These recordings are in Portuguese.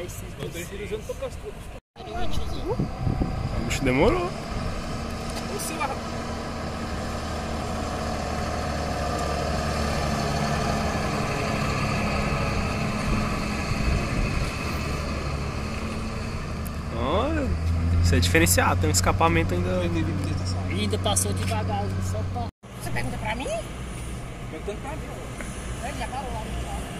O bicho demorou. Olha, isso é diferenciado, tem um escapamento ainda. Ele ainda passou devagarzinho só pra... Você pergunta pra mim? Perguntando pra mim. Ele já parou lá no carro.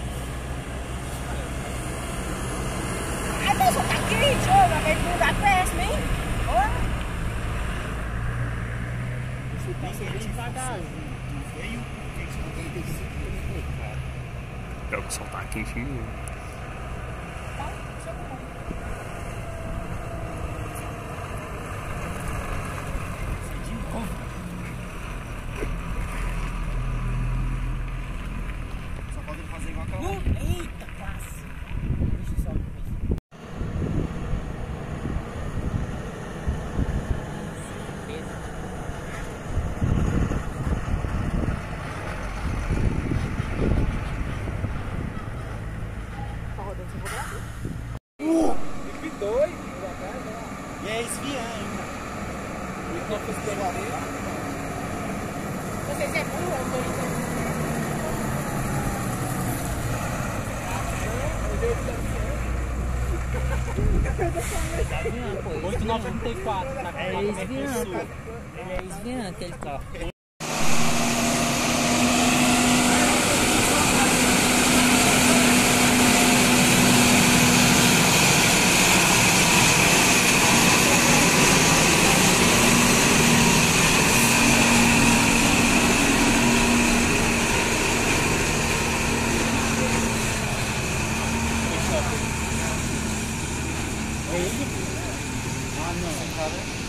Ah, mas só tá quente, ô, vai ver que não dá péssimo, hein? Ô! Você passou devagarzinho. Tu veio porque você não tem que cara. Pior que o sol tá quente mesmo. Tá, só que não. Só pode fazer igual aquela. Eita, quase. Deixa eu só ver. Tá rodando sem rodar? E é esviando. Vocês é burro ou doido? Tá vendo, pô? 8934, tá com É uma esviante. Ele é esviante, aquele carro. Ah, não.